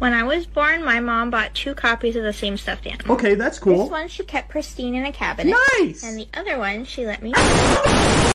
When I was born, my mom bought 2 copies of the same stuffed animal. Okay, that's cool. This one she kept pristine in a cabinet. Nice! And the other one she let me